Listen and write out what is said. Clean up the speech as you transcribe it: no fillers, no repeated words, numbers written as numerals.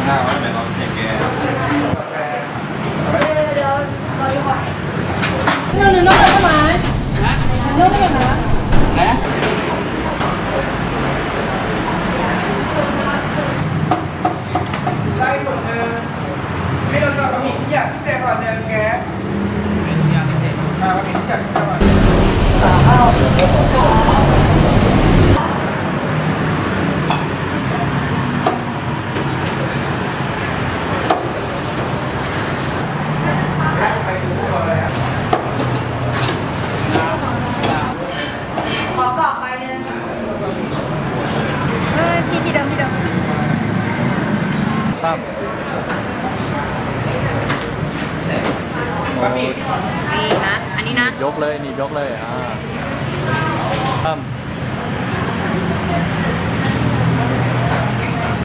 หน้าว่าเป็นเราเช็คแกเดี๋ยวรอดีกว่าเรื่องนึงน้องเป็นทำไมน้องเป็นอะไรไล่คนหนึ่งไม่โดนตัวกระหมี่ที่อยากพิเศษก่อนหนึ่งแกเป็นที่อยากพิเศษกระหมี่ที่อยากพิเศษก่อนสาวข้าวขอกรอบไปเลยที่เดิมครับนี่นะอันนี้นะยกเลยนี่ยกเลยครับ